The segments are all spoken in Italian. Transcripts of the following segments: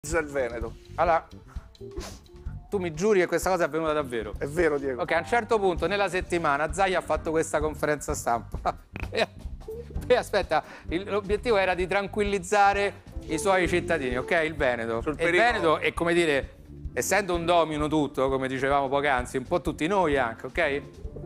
il Veneto. Allora, tu mi giuri che questa cosa è avvenuta davvero? È vero, Diego. Ok, a un certo punto nella settimana Zaia ha fatto questa conferenza stampa. E aspetta, l'obiettivo era di tranquillizzare i suoi cittadini, ok? Il Veneto. Sul E il pericolo. Veneto è, come dire, essendo un domino tutto, come dicevamo poc'anzi, un po' tutti noi anche, ok?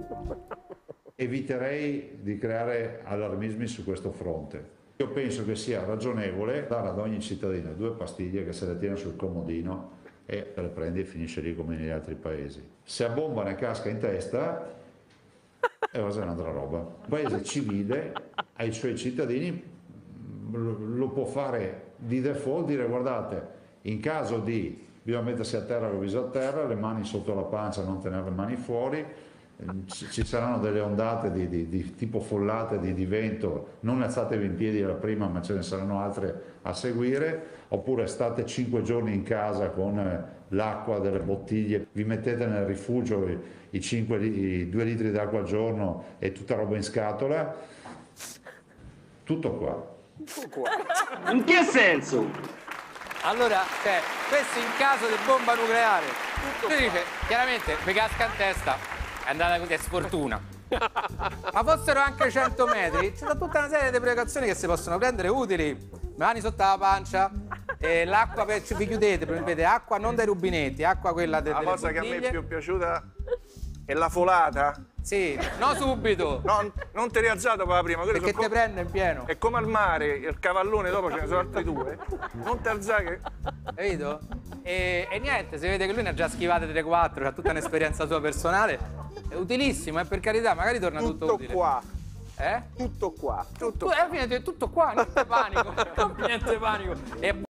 Eviterei di creare allarmismi su questo fronte. Io penso che sia ragionevole dare ad ogni cittadino 2 pastiglie che se le tiene sul comodino e le prende e finisce lì come negli altri paesi. Se a bomba ne casca in testa, è un'altra roba. Un paese civile ai suoi cittadini lo può fare di default, dire guardate, in caso di bisogna mettersi a terra con il viso a terra, le mani sotto la pancia, non tenere le mani fuori. Ci saranno delle ondate di tipo follate di vento, non alzatevi in piedi alla prima, ma ce ne saranno altre a seguire, oppure state 5 giorni in casa con l'acqua delle bottiglie, vi mettete nel rifugio i 2 litri d'acqua al giorno e tutta roba in scatola, tutto qua. In che senso? Allora, questo in caso di bomba nucleare. Tu dice, chiaramente, mi casca in testa. È andata così, è sfortuna. Ma fossero anche 100 metri, c'è tutta una serie di precauzioni che si possono prendere utili. Mani sotto la pancia, l'acqua, vi chiudete, vedete, acqua non dai rubinetti, acqua quella delle La cosa che a me bottiglie. è più piaciuta è la folata. Sì, no subito, No, non ti rialzato per la prima. perché te prende in pieno. È come al mare, il cavallone dopo ce ne sono altri 2. Non ti alzare che... Capito? E niente, si vede che lui ne ha già schivate 3-4, ha tutta un'esperienza sua personale. È utilissimo, per carità, magari torna tutto Tutto utile. qua. Eh? Tutto qua. Tutto Alla fine è tutto qua, niente panico. Niente panico. E